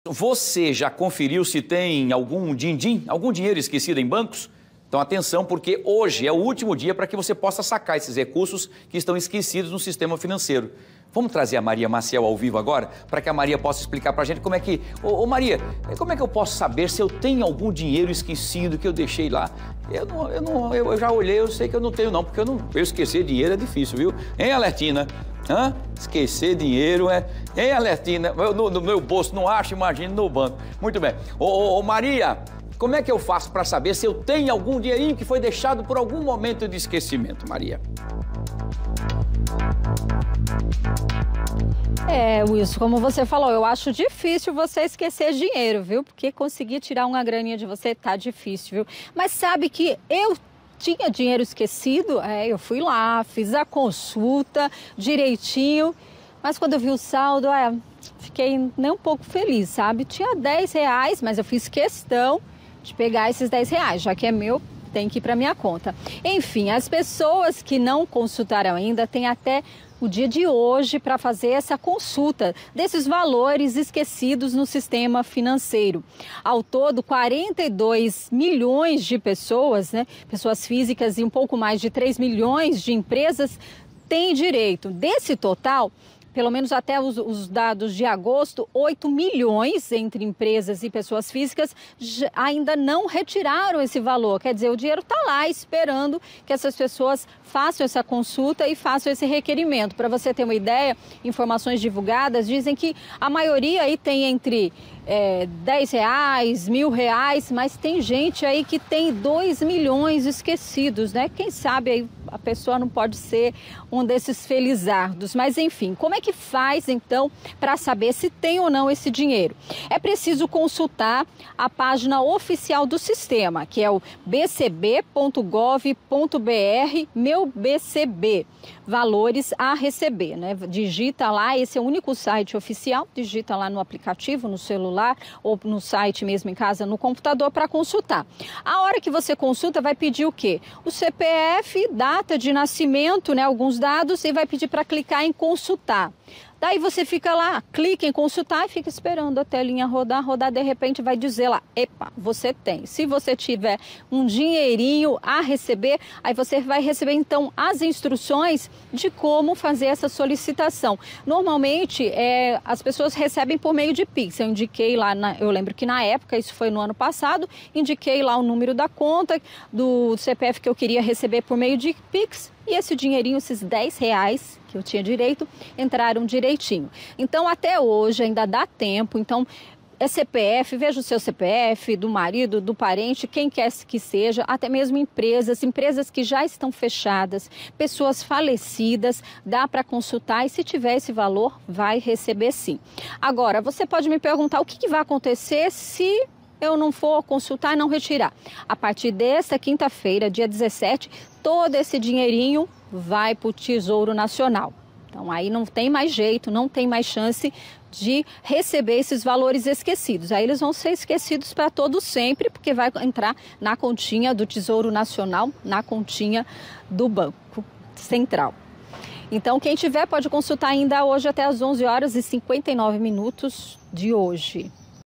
Você já conferiu se tem algum din-din, algum dinheiro esquecido em bancos? Então atenção, porque hoje é o último dia para que você possa sacar esses recursos que estão esquecidos no sistema financeiro. Vamos trazer a Maria Maciel ao vivo agora, para que a Maria possa explicar para a gente como é que... Ô Maria, como é que eu posso saber se eu tenho algum dinheiro esquecido que eu deixei lá? Eu já olhei, eu sei que eu não tenho não, porque eu esquecer dinheiro é difícil, viu? Hein, Alertina? Hã? Esquecer dinheiro é... Hein, Alertina? No meu bolso não acho, imagina no banco. Muito bem. Ô Maria, como é que eu faço para saber se eu tenho algum dinheirinho que foi deixado por algum momento de esquecimento, Maria? Wilson, como você falou, eu acho difícil você esquecer dinheiro, viu? Porque conseguir tirar uma graninha de você tá difícil, viu? Mas sabe que eu tinha dinheiro esquecido? Eu fui lá, fiz a consulta direitinho, mas quando eu vi o saldo, fiquei nem um pouco feliz, sabe? Tinha R$10, mas eu fiz questão de pegar esses R$10, já que é meu, tem que ir para minha conta. Enfim, as pessoas que não consultaram ainda têm até o dia de hoje para fazer essa consulta desses valores esquecidos no sistema financeiro. Ao todo, 42 milhões de pessoas, pessoas físicas e um pouco mais de 3 milhões de empresas têm direito. Desse total, pelo menos até os dados de agosto, 8 milhões entre empresas e pessoas físicas ainda não retiraram esse valor. Quer dizer, o dinheiro está lá esperando que essas pessoas façam essa consulta e façam esse requerimento. Para você ter uma ideia, informações divulgadas dizem que a maioria aí tem entre R$10, R$1.000, mas tem gente aí que tem 2 milhões esquecidos, né? Quem sabe aí a pessoa não pode ser um desses felizardos. Mas enfim, como é que faz então para saber se tem ou não esse dinheiro? É preciso consultar a página oficial do sistema, que é o bcb.gov.br, meu BCB, valores a receber, né? Digita lá, esse é o único site oficial, digita lá no aplicativo, no celular ou no site mesmo em casa, no computador, para consultar. A hora que você consulta vai pedir o quê? O CPF, data de nascimento, né? Alguns dados, e vai pedir para clicar em consultar. Daí você fica lá, clica em consultar e fica esperando a telinha rodar, de repente vai dizer lá, epa, você tem. Se você tiver um dinheirinho a receber, aí você vai receber então as instruções de como fazer essa solicitação. Normalmente as pessoas recebem por meio de Pix. Eu indiquei lá, eu lembro que na época, isso foi no ano passado, indiquei lá o número da conta do CPF que eu queria receber por meio de Pix. E esse dinheirinho, esses R$10 que eu tinha direito, entraram direitinho. Então, até hoje ainda dá tempo. Então, CPF, veja o seu CPF, do marido, do parente, quem quer que seja, até mesmo empresas que já estão fechadas, pessoas falecidas, dá para consultar e se tiver esse valor, vai receber sim. Agora, você pode me perguntar o que vai acontecer se eu não for consultar e não retirar. A partir desta quinta-feira, dia 17, todo esse dinheirinho vai para o Tesouro Nacional. Então aí não tem mais jeito, não tem mais chance de receber esses valores esquecidos. Aí eles vão ser esquecidos para todo sempre, porque vai entrar na continha do Tesouro Nacional, na continha do Banco Central. Então quem tiver pode consultar ainda hoje até as 11h59 de hoje.